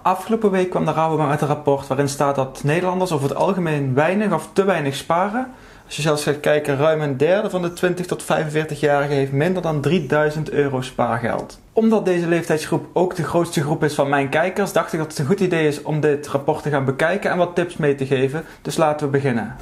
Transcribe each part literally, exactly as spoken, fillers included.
Afgelopen week kwam de Rabobank met een rapport waarin staat dat Nederlanders over het algemeen weinig of te weinig sparen. Als je zelfs gaat kijken, ruim een derde van de twintig tot vijfenveertig-jarigen heeft minder dan drieduizend euro spaargeld. Omdat deze leeftijdsgroep ook de grootste groep is van mijn kijkers, dacht ik dat het een goed idee is om dit rapport te gaan bekijken en wat tips mee te geven. Dus laten we beginnen.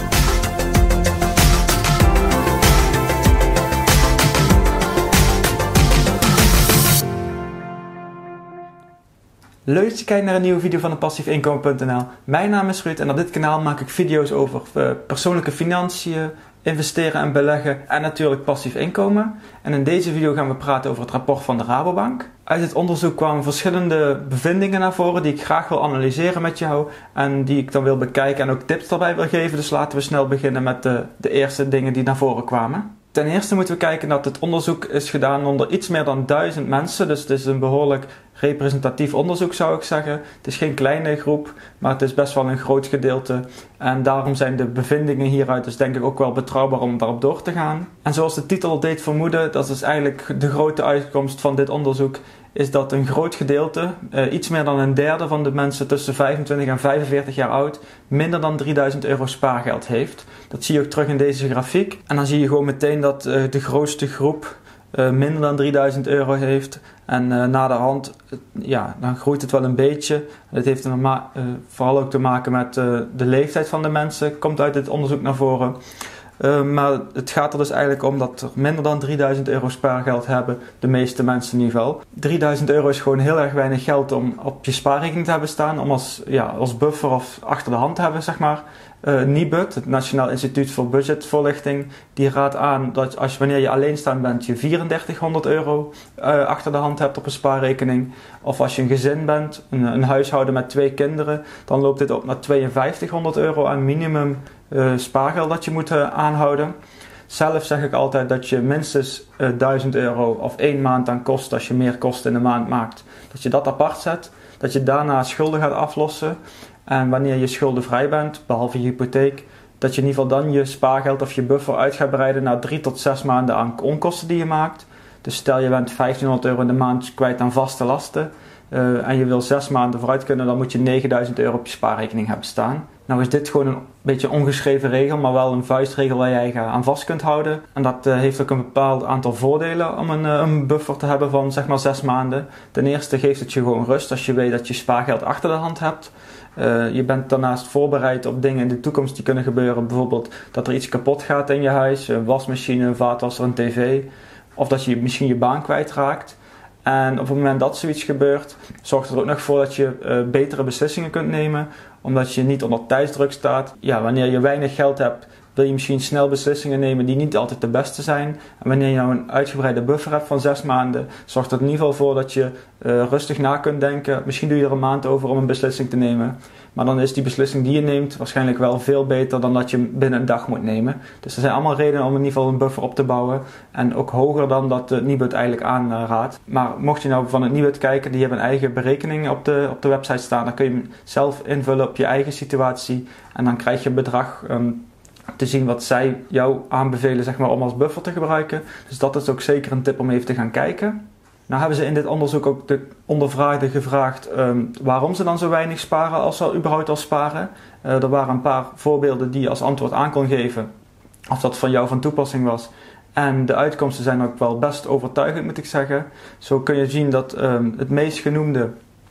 Leuk dat je kijkt naar een nieuwe video van de passief inkomen punt n l. Mijn naam is Ruud en op dit kanaal maak ik video's over uh, persoonlijke financiën, investeren en beleggen en natuurlijk passief inkomen. En in deze video gaan we praten over het rapport van de Rabobank. Uit het onderzoek kwamen verschillende bevindingen naar voren die ik graag wil analyseren met jou en die ik dan wil bekijken en ook tips daarbij wil geven. Dus laten we snel beginnen met de, de eerste dingen die naar voren kwamen. Ten eerste moeten we kijken dat het onderzoek is gedaan onder iets meer dan duizend mensen. Dus het is een behoorlijk representatief onderzoek, zou ik zeggen. Het is geen kleine groep, maar het is best wel een groot gedeelte. En daarom zijn de bevindingen hieruit dus denk ik ook wel betrouwbaar om daarop door te gaan. En zoals de titel al deed vermoeden, dat is eigenlijk de grote uitkomst van dit onderzoek, is dat een groot gedeelte, uh, iets meer dan een derde van de mensen tussen vijfentwintig en vijfenveertig jaar oud, minder dan drieduizend euro spaargeld heeft. Dat zie je ook terug in deze grafiek. En dan zie je gewoon meteen dat uh, de grootste groep uh, minder dan drieduizend euro heeft. En uh, naderhand, uh, ja, dan groeit het wel een beetje. Het heeft er uh, vooral ook te maken met uh, de leeftijd van de mensen, komt uit dit onderzoek naar voren. Uh, maar het gaat er dus eigenlijk om dat er minder dan drieduizend euro spaargeld hebben, de meeste mensen in ieder geval. drieduizend euro is gewoon heel erg weinig geld om op je spaarrekening te hebben staan, om als, ja, als buffer of achter de hand te hebben, zeg maar. Uh, N I B U D, het Nationaal Instituut voor Budgetvoorlichting, die raadt aan dat als wanneer je alleenstaand bent, je drieduizendvierhonderd euro uh, achter de hand hebt op een spaarrekening. Of als je een gezin bent, een, een huishouden met twee kinderen, dan loopt dit op naar tweeënvijftighonderd euro aan minimum uh, spaargeld dat je moet uh, aanhouden. Zelf zeg ik altijd dat je minstens uh, duizend euro of één maand aan kosten, als je meer kosten in de maand maakt, dat je dat apart zet. Dat je daarna schulden gaat aflossen. En wanneer je schuldenvrij bent, behalve je hypotheek, dat je in ieder geval dan je spaargeld of je buffer uit gaat breiden naar drie tot zes maanden aan onkosten die je maakt. Dus stel je bent vijftienhonderd euro in de maand kwijt aan vaste lasten uh, en je wil zes maanden vooruit kunnen, dan moet je negenduizend euro op je spaarrekening hebben staan. Nou is dit gewoon een beetje een ongeschreven regel, maar wel een vuistregel waar jij aan vast kunt houden. En dat uh, heeft ook een bepaald aantal voordelen om een, uh, een buffer te hebben van zeg maar zes maanden. Ten eerste geeft het je gewoon rust als je weet dat je spaargeld achter de hand hebt. Uh, je bent daarnaast voorbereid op dingen in de toekomst die kunnen gebeuren. Bijvoorbeeld dat er iets kapot gaat in je huis, een wasmachine, een vaatwasser, een tv. Of dat je misschien je baan kwijtraakt. En op het moment dat zoiets gebeurt, zorgt er ook nog voor dat je uh, betere beslissingen kunt nemen. Omdat je niet onder tijdsdruk staat. Ja, wanneer je weinig geld hebt, wil je misschien snel beslissingen nemen die niet altijd de beste zijn. En wanneer je nou een uitgebreide buffer hebt van zes maanden, zorgt er in ieder geval voor dat je uh, rustig na kunt denken. Misschien doe je er een maand over om een beslissing te nemen. Maar dan is die beslissing die je neemt waarschijnlijk wel veel beter dan dat je binnen een dag moet nemen. Dus er zijn allemaal redenen om in ieder geval een buffer op te bouwen. En ook hoger dan dat de N I B U D eigenlijk aanraadt. Maar mocht je nou van het N I B U D kijken, die hebben een eigen berekening op de, op de website staan. Dan kun je hem zelf invullen op je eigen situatie. En dan krijg je een bedrag um, te zien wat zij jou aanbevelen, zeg maar, om als buffer te gebruiken. Dus dat is ook zeker een tip om even te gaan kijken. Nou hebben ze in dit onderzoek ook de ondervraagden gevraagd um, waarom ze dan zo weinig sparen als ze überhaupt al sparen. Uh, er waren een paar voorbeelden die je als antwoord aan kon geven of dat van jou van toepassing was. En de uitkomsten zijn ook wel best overtuigend, moet ik zeggen. Zo kun je zien dat um, het meest genoemde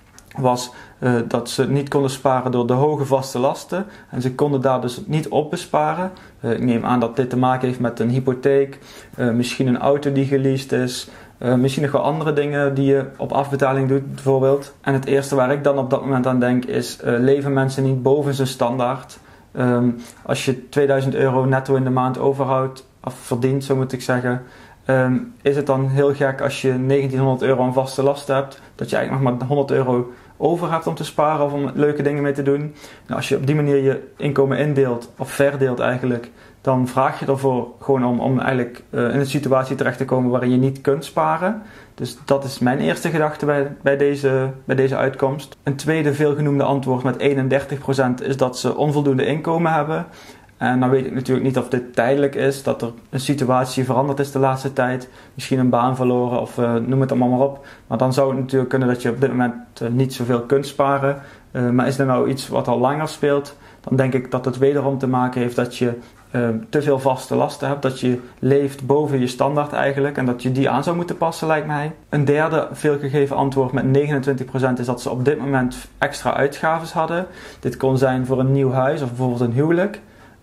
was uh, dat ze niet konden sparen door de hoge vaste lasten. En ze konden daar dus niet op besparen. Uh, ik neem aan dat dit te maken heeft met een hypotheek, uh, misschien een auto die geleased is. Uh, misschien nog wel andere dingen die je op afbetaling doet bijvoorbeeld. En het eerste waar ik dan op dat moment aan denk is, uh, leven mensen niet boven zijn standaard? Um, als je tweeduizend euro netto in de maand overhoudt, of verdient, zo moet ik zeggen, um, is het dan heel gek als je negentienhonderd euro aan vaste lasten hebt, dat je eigenlijk nog maar honderd euro over hebt om te sparen of om leuke dingen mee te doen. Nou, als je op die manier je inkomen indeelt, of verdeelt eigenlijk, dan vraag je ervoor gewoon om, om eigenlijk uh, in een situatie terecht te komen waarin je niet kunt sparen. Dus dat is mijn eerste gedachte bij, bij, deze, bij deze uitkomst. Een tweede veelgenoemde antwoord met eenendertig procent is dat ze onvoldoende inkomen hebben. En dan weet ik natuurlijk niet of dit tijdelijk is, dat er een situatie veranderd is de laatste tijd. Misschien een baan verloren of uh, noem het allemaal maar op. Maar dan zou het natuurlijk kunnen dat je op dit moment uh, niet zoveel kunt sparen. Uh, maar is er nou iets wat al langer speelt, dan denk ik dat het wederom te maken heeft dat je uh, te veel vaste lasten hebt. Dat je leeft boven je standaard eigenlijk en dat je die aan zou moeten passen, lijkt mij. Een derde veelgegeven antwoord met negenentwintig procent is dat ze op dit moment extra uitgaven hadden. Dit kon zijn voor een nieuw huis of bijvoorbeeld een huwelijk.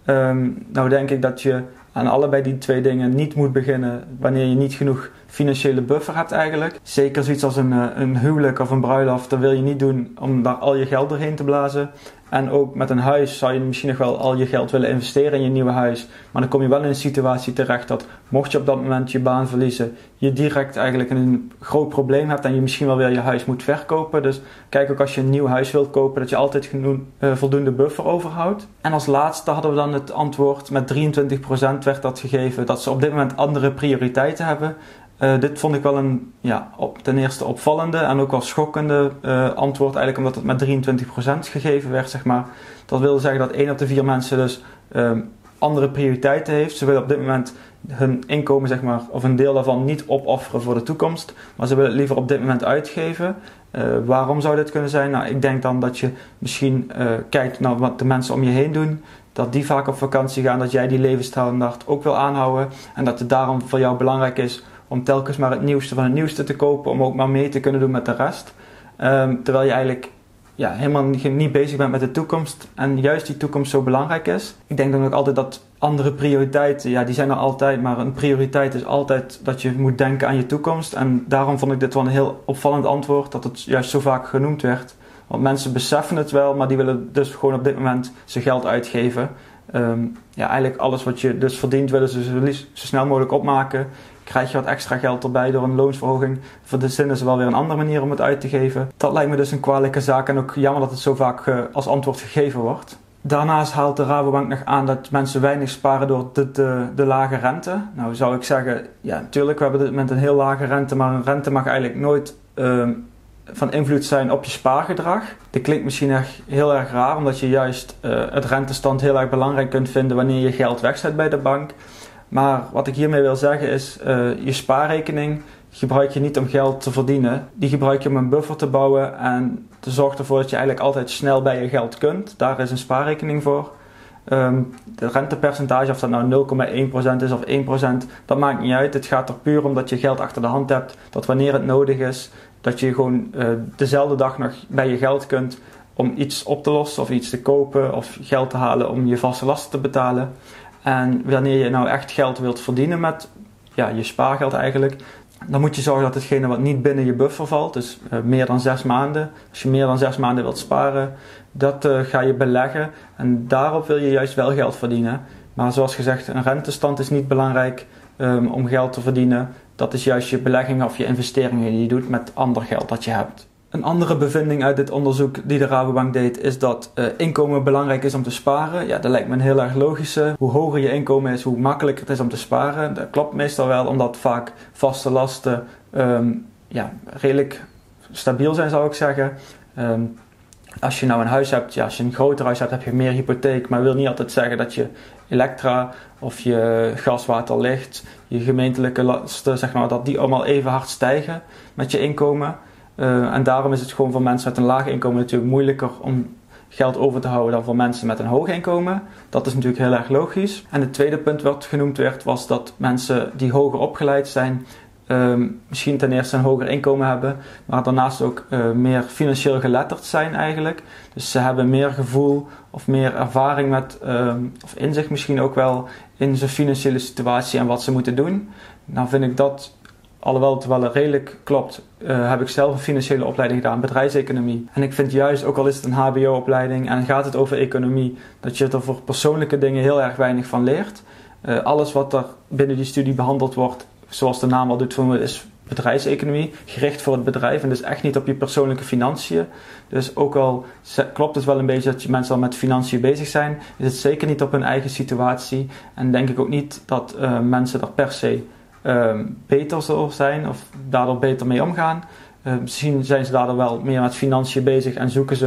Um, nou denk ik dat je aan allebei die twee dingen niet moet beginnen wanneer je niet genoeg financiële buffer hebt eigenlijk. Zeker zoiets als een, een huwelijk of een bruiloft, dat wil je niet doen om daar al je geld doorheen te blazen. En ook met een huis zou je misschien nog wel al je geld willen investeren in je nieuwe huis. Maar dan kom je wel in een situatie terecht dat mocht je op dat moment je baan verliezen, je direct eigenlijk een groot probleem hebt en je misschien wel weer je huis moet verkopen. Dus kijk ook als je een nieuw huis wilt kopen dat je altijd genoeg, uh, voldoende buffer overhoudt. En als laatste hadden we dan het antwoord met drieëntwintig procent werd dat gegeven dat ze op dit moment andere prioriteiten hebben. Uh, dit vond ik wel een ja, op, ten eerste opvallende en ook wel schokkende uh, antwoord eigenlijk omdat het met drieëntwintig procent gegeven werd, zeg maar. Dat wil zeggen dat één op de vier mensen dus uh, andere prioriteiten heeft. Ze willen op dit moment hun inkomen, zeg maar, of een deel daarvan niet opofferen voor de toekomst, maar ze willen het liever op dit moment uitgeven. Uh, waarom zou dit kunnen zijn? Nou, ik denk dan dat je misschien uh, kijkt naar wat de mensen om je heen doen, dat die vaak op vakantie gaan, dat jij die levensstandaard ook wil aanhouden en dat het daarom voor jou belangrijk is om telkens maar het nieuwste van het nieuwste te kopen, om ook maar mee te kunnen doen met de rest. Um, terwijl je eigenlijk ja, helemaal niet, niet bezig bent met de toekomst en juist die toekomst zo belangrijk is. Ik denk dan ook altijd dat andere prioriteiten, ja die zijn er altijd, maar een prioriteit is altijd dat je moet denken aan je toekomst. En daarom vond ik dit wel een heel opvallend antwoord, dat het juist zo vaak genoemd werd. Want mensen beseffen het wel, maar die willen dus gewoon op dit moment zijn geld uitgeven. Um, ja, eigenlijk alles wat je dus verdient willen ze zo, zo snel mogelijk opmaken. Krijg je wat extra geld erbij door een loonsverhoging, verzinnen ze wel weer een andere manier om het uit te geven. Dat lijkt me dus een kwalijke zaak en ook jammer dat het zo vaak uh, als antwoord gegeven wordt. Daarnaast haalt de Rabobank nog aan dat mensen weinig sparen door de, de, de lage rente. Nou zou ik zeggen, ja natuurlijk, we hebben op dit moment een heel lage rente, maar een rente mag eigenlijk nooit uh, van invloed zijn op je spaargedrag. Dit klinkt misschien echt heel erg raar, omdat je juist uh, het rentestand heel erg belangrijk kunt vinden wanneer je geld wegzet bij de bank. Maar wat ik hiermee wil zeggen is, uh, je spaarrekening gebruik je niet om geld te verdienen. Die gebruik je om een buffer te bouwen en te zorgen ervoor dat je eigenlijk altijd snel bij je geld kunt. Daar is een spaarrekening voor. Um, de rentepercentage, of dat nou nul komma één procent is of één procent, dat maakt niet uit. Het gaat er puur om dat je geld achter de hand hebt, dat wanneer het nodig is, dat je gewoon uh, dezelfde dag nog bij je geld kunt om iets op te lossen of iets te kopen of geld te halen om je vaste lasten te betalen. En wanneer je nou echt geld wilt verdienen met ja, je spaargeld eigenlijk, dan moet je zorgen dat hetgene wat niet binnen je buffer valt, dus uh, meer dan zes maanden, als je meer dan zes maanden wilt sparen, dat uh, ga je beleggen en daarop wil je juist wel geld verdienen. Maar zoals gezegd, een rentestand is niet belangrijk um, om geld te verdienen. Dat is juist je beleggingen of je investeringen die je doet met ander geld dat je hebt. Een andere bevinding uit dit onderzoek die de Rabobank deed is dat uh, inkomen belangrijk is om te sparen. Ja, dat lijkt me een heel erg logische. Hoe hoger je inkomen is, hoe makkelijker het is om te sparen. Dat klopt meestal wel, omdat vaak vaste lasten um, ja, redelijk stabiel zijn, zou ik zeggen. Um, als je nou een huis hebt, ja, als je een groter huis hebt, heb je meer hypotheek. Maar dat wil niet altijd zeggen dat je elektra of je gas, water, licht, je gemeentelijke lasten, zeg maar, dat die allemaal even hard stijgen met je inkomen. Uh, en daarom is het gewoon voor mensen met een laag inkomen natuurlijk moeilijker om geld over te houden dan voor mensen met een hoog inkomen. Dat is natuurlijk heel erg logisch. En het tweede punt wat genoemd werd was dat mensen die hoger opgeleid zijn um, misschien ten eerste een hoger inkomen hebben, maar daarnaast ook uh, meer financieel geletterd zijn eigenlijk. Dus ze hebben meer gevoel of meer ervaring met, um, of inzicht misschien ook wel in zijn financiële situatie en wat ze moeten doen. Nou vind ik dat, alhoewel het wel redelijk klopt, uh, heb ik zelf een financiële opleiding gedaan, bedrijfseconomie. En ik vind juist, ook al is het een H B O-opleiding en gaat het over economie, dat je er voor persoonlijke dingen heel erg weinig van leert. Uh, alles wat er binnen die studie behandeld wordt, zoals de naam al doet, is bedrijfseconomie, gericht voor het bedrijf en dus echt niet op je persoonlijke financiën. Dus ook al klopt het wel een beetje dat je mensen al met financiën bezig zijn, is het zeker niet op hun eigen situatie. En denk ik ook niet dat uh, mensen er per se uh, beter zullen zijn of daardoor beter mee omgaan. Uh, misschien zijn ze daardoor wel meer met financiën bezig en zoeken ze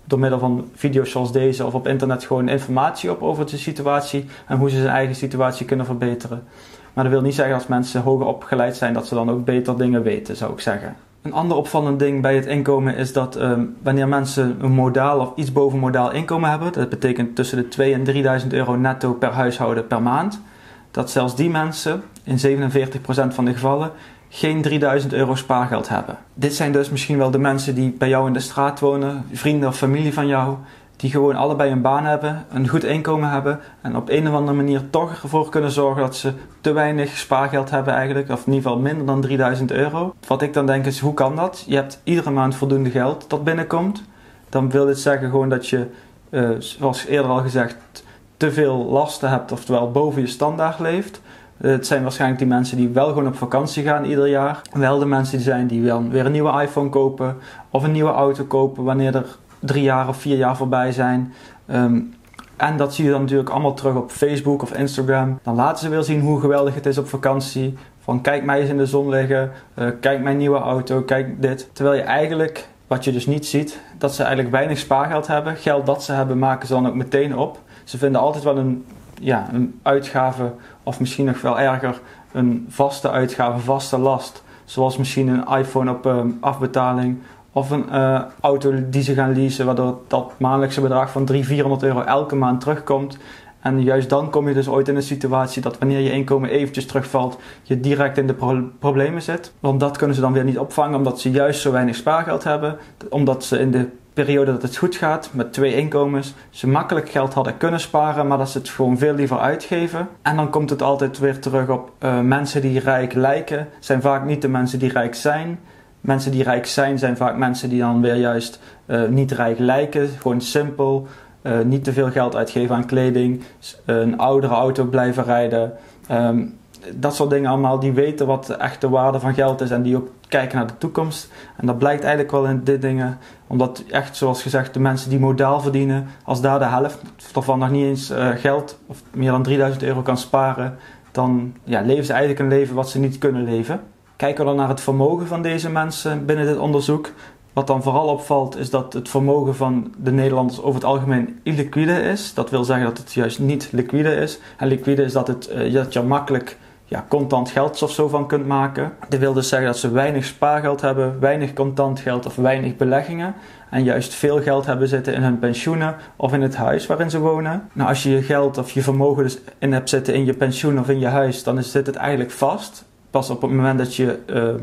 door middel van video's zoals deze of op internet gewoon informatie op over de situatie en hoe ze zijn eigen situatie kunnen verbeteren. Maar dat wil niet zeggen als mensen hoger opgeleid zijn dat ze dan ook beter dingen weten, zou ik zeggen. Een ander opvallend ding bij het inkomen is dat um, wanneer mensen een modaal of iets boven modaal inkomen hebben, dat betekent tussen de tweeduizend en drieduizend euro netto per huishouden per maand, dat zelfs die mensen in zevenenveertig procent van de gevallen geen drieduizend euro spaargeld hebben. Dit zijn dus misschien wel de mensen die bij jou in de straat wonen, vrienden of familie van jou, die gewoon allebei een baan hebben, een goed inkomen hebben en op een of andere manier toch ervoor kunnen zorgen dat ze te weinig spaargeld hebben eigenlijk, of in ieder geval minder dan drieduizend euro. Wat ik dan denk is, hoe kan dat? Je hebt iedere maand voldoende geld dat binnenkomt. Dan wil dit zeggen gewoon dat je, uh, zoals eerder al gezegd, te veel lasten hebt, oftewel boven je standaard leeft. Het zijn waarschijnlijk die mensen die wel gewoon op vakantie gaan ieder jaar. Wel de mensen die zijn die wel weer een nieuwe iPhone kopen of een nieuwe auto kopen wanneer er drie jaar of vier jaar voorbij zijn. Um, en dat zie je dan natuurlijk allemaal terug op Facebook of Instagram. Dan laten ze weer zien hoe geweldig het is op vakantie. Van kijk mij eens in de zon liggen, uh, kijk mijn nieuwe auto, kijk dit. Terwijl je eigenlijk, wat je dus niet ziet, dat ze eigenlijk weinig spaargeld hebben. Geld dat ze hebben maken ze dan ook meteen op. Ze vinden altijd wel een, ja, een uitgave of misschien nog wel erger een vaste uitgave, vaste last. Zoals misschien een iPhone op um, afbetaling. Of een uh, auto die ze gaan leasen, waardoor dat maandelijkse bedrag van driehonderd, vierhonderd euro elke maand terugkomt. En juist dan kom je dus ooit in een situatie dat wanneer je inkomen eventjes terugvalt, je direct in de pro- problemen zit. Want dat kunnen ze dan weer niet opvangen, omdat ze juist zo weinig spaargeld hebben. Omdat ze in de periode dat het goed gaat, met twee inkomens, ze makkelijk geld hadden kunnen sparen, maar dat ze het gewoon veel liever uitgeven. En dan komt het altijd weer terug op uh, mensen die rijk lijken, zijn vaak niet de mensen die rijk zijn. Mensen die rijk zijn, zijn vaak mensen die dan weer juist uh, niet rijk lijken. Gewoon simpel, uh, niet te veel geld uitgeven aan kleding, uh, een oudere auto blijven rijden. Um, dat soort dingen allemaal, die weten wat de echte waarde van geld is en die ook kijken naar de toekomst. En dat blijkt eigenlijk wel in dit dingen, omdat echt zoals gezegd de mensen die modaal verdienen, als daar de helft ervan nog niet eens uh, geld of meer dan drieduizend euro kan sparen, dan ja, leven ze eigenlijk een leven wat ze niet kunnen leven. Kijken we dan naar het vermogen van deze mensen binnen dit onderzoek. Wat dan vooral opvalt is dat het vermogen van de Nederlanders over het algemeen illiquide is. Dat wil zeggen dat het juist niet liquide is. En liquide is dat, het, uh, dat je er makkelijk ja, contant geld of zo van kunt maken. Dit wil dus zeggen dat ze weinig spaargeld hebben, weinig contant geld of weinig beleggingen. En juist veel geld hebben zitten in hun pensioenen of in het huis waarin ze wonen. Nou, als je je geld of je vermogen dus in hebt zitten in je pensioen of in je huis, dan zit het eigenlijk vast. Pas op het moment dat je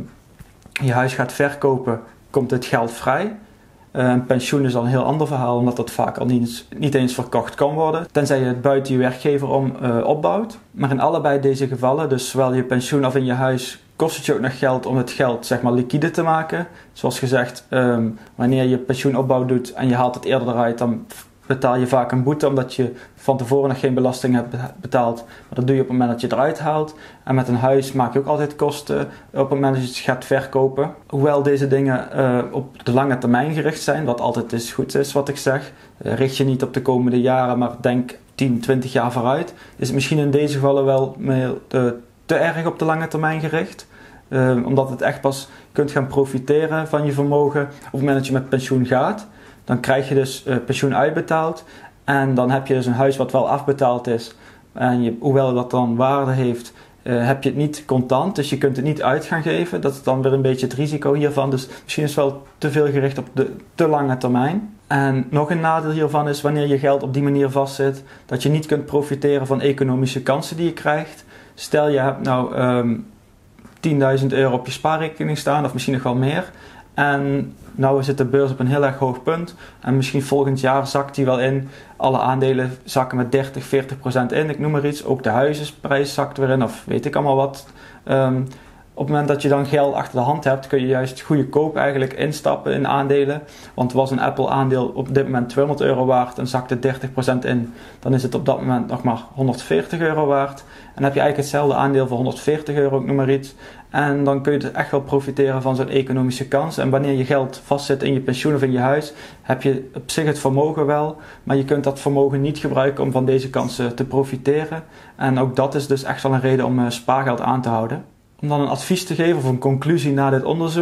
uh, je huis gaat verkopen, komt het geld vrij. Uh, een pensioen is al een heel ander verhaal, omdat dat vaak al niet eens, niet eens verkocht kan worden. Tenzij je het buiten je werkgever om uh, opbouwt. Maar in allebei deze gevallen, dus zowel je pensioen of in je huis, kost het je ook nog geld om het geld zeg maar liquide te maken. Zoals gezegd, um, wanneer je pensioenopbouw doet en je haalt het eerder eruit, dan betaal je vaak een boete omdat je van tevoren nog geen belasting hebt betaald. Maar dat doe je op het moment dat je het eruit haalt. En met een huis maak je ook altijd kosten op het moment dat je het gaat verkopen. Hoewel deze dingen uh, op de lange termijn gericht zijn, wat altijd is goed is wat ik zeg. Uh, richt je niet op de komende jaren, maar denk tien, twintig jaar vooruit. Is het misschien in deze gevallen wel meer, uh, te erg op de lange termijn gericht. Uh, omdat het echt pas kunt gaan profiteren van je vermogen op het moment dat je met pensioen gaat. Dan krijg je dus uh, pensioen uitbetaald en dan heb je dus een huis wat wel afbetaald is. En je, hoewel dat dan waarde heeft, uh, heb je het niet contant, dus je kunt het niet uit gaan geven. Dat is dan weer een beetje het risico hiervan. Dus misschien is het wel te veel gericht op de te lange termijn. En nog een nadeel hiervan is wanneer je geld op die manier vastzit, dat je niet kunt profiteren van economische kansen die je krijgt. Stel je hebt nou um, tienduizend euro op je spaarrekening staan of misschien nog wel meer. En nou zit de beurs op een heel erg hoog punt. En misschien volgend jaar zakt die wel in. Alle aandelen zakken met dertig, veertig procent in. Ik noem maar iets. Ook de huizenprijs zakt weer in. Of weet ik allemaal wat. Um, op het moment dat je dan geld achter de hand hebt, kun je juist goedkoop eigenlijk instappen in aandelen. Want was een Apple aandeel op dit moment tweehonderd euro waard en zakte dertig procent in. Dan is het op dat moment nog maar honderdveertig euro waard. En dan heb je eigenlijk hetzelfde aandeel voor honderdveertig euro, ik noem maar iets. En dan kun je dus echt wel profiteren van zo'n economische kans. En wanneer je geld vastzit in je pensioen of in je huis, heb je op zich het vermogen wel. Maar je kunt dat vermogen niet gebruiken om van deze kansen te profiteren. En ook dat is dus echt wel een reden om uh, spaargeld aan te houden. Om dan een advies te geven of een conclusie na dit onderzoek.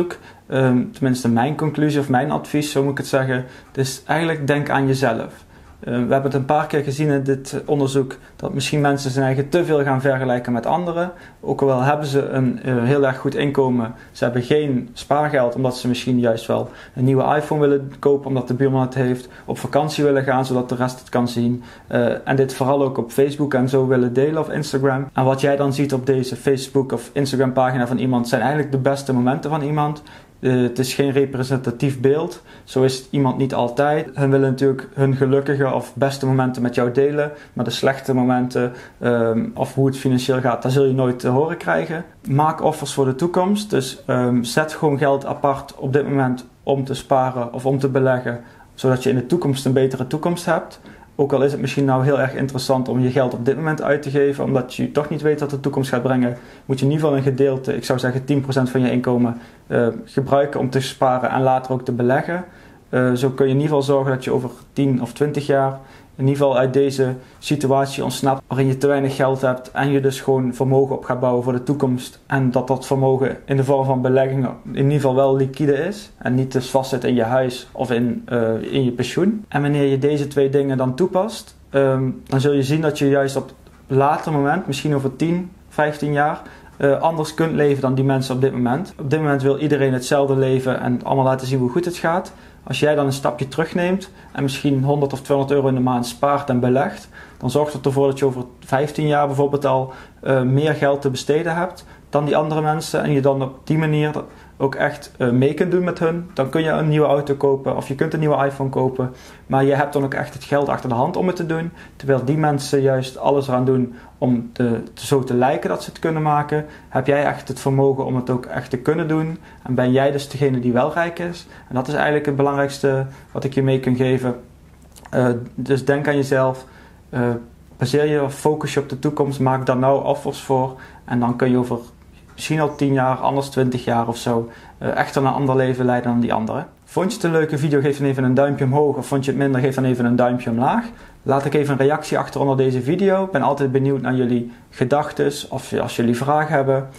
Um, tenminste mijn conclusie of mijn advies, zo moet ik het zeggen. Dus eigenlijk denk aan jezelf. Uh, we hebben het een paar keer gezien in dit onderzoek dat misschien mensen zijn eigen te veel gaan vergelijken met anderen. Ook al hebben ze een uh, heel erg goed inkomen, ze hebben geen spaargeld omdat ze misschien juist wel een nieuwe iPhone willen kopen omdat de buurman het heeft, op vakantie willen gaan zodat de rest het kan zien uh, en dit vooral ook op Facebook en zo willen delen of Instagram. En wat jij dan ziet op deze Facebook of Instagram pagina van iemand zijn eigenlijk de beste momenten van iemand. Uh, het is geen representatief beeld. Zo is het iemand niet altijd. Hun willen natuurlijk hun gelukkige of beste momenten met jou delen. Maar de slechte momenten um, of hoe het financieel gaat, dat zul je nooit te horen krijgen. Maak offers voor de toekomst. Dus um, zet gewoon geld apart op dit moment om te sparen of om te beleggen. Zodat je in de toekomst een betere toekomst hebt. Ook al is het misschien nou heel erg interessant om je geld op dit moment uit te geven, omdat je toch niet weet wat de toekomst gaat brengen, moet je in ieder geval een gedeelte, ik zou zeggen tien procent van je inkomen, uh, gebruiken om te sparen en later ook te beleggen. Uh, zo kun je in ieder geval zorgen dat je over tien of twintig jaar in ieder geval uit deze situatie ontsnapt waarin je te weinig geld hebt en je dus gewoon vermogen op gaat bouwen voor de toekomst. En dat dat vermogen in de vorm van beleggingen in ieder geval wel liquide is en niet dus vastzit in je huis of in, uh, in je pensioen. En wanneer je deze twee dingen dan toepast, um, dan zul je zien dat je juist op een later moment, misschien over tien, vijftien jaar, Uh, anders kunt leven dan die mensen op dit moment. Op dit moment wil iedereen hetzelfde leven en allemaal laten zien hoe goed het gaat. Als jij dan een stapje terugneemt en misschien honderd of tweehonderd euro in de maand spaart en belegt, dan zorgt het ervoor dat je over vijftien jaar bijvoorbeeld al uh, meer geld te besteden hebt dan die andere mensen en je dan op die manier ook echt uh, mee kunt doen met hun. Dan kun je een nieuwe auto kopen of je kunt een nieuwe iPhone kopen, maar je hebt dan ook echt het geld achter de hand om het te doen, terwijl die mensen juist alles eraan doen om te, zo te lijken dat ze het kunnen maken, heb jij echt het vermogen om het ook echt te kunnen doen en ben jij dus degene die wel rijk is. En dat is eigenlijk het belangrijkste wat ik je mee kan geven. Uh, dus denk aan jezelf, uh, baseer je of focus je op de toekomst, maak daar nou offers voor en dan kun je over misschien al tien jaar, anders twintig jaar of zo, uh, echt een ander leven leiden dan die anderen. Vond je het een leuke video, geef dan even een duimpje omhoog, of vond je het minder, geef dan even een duimpje omlaag. Laat ik even een reactie achter onder deze video. Ik ben altijd benieuwd naar jullie gedachten of als jullie vragen hebben.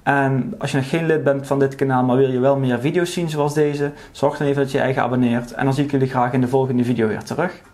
En als je nog geen lid bent van dit kanaal, maar wil je wel meer video's zien zoals deze, zorg dan even dat je je eigen abonneert. En dan zie ik jullie graag in de volgende video weer terug.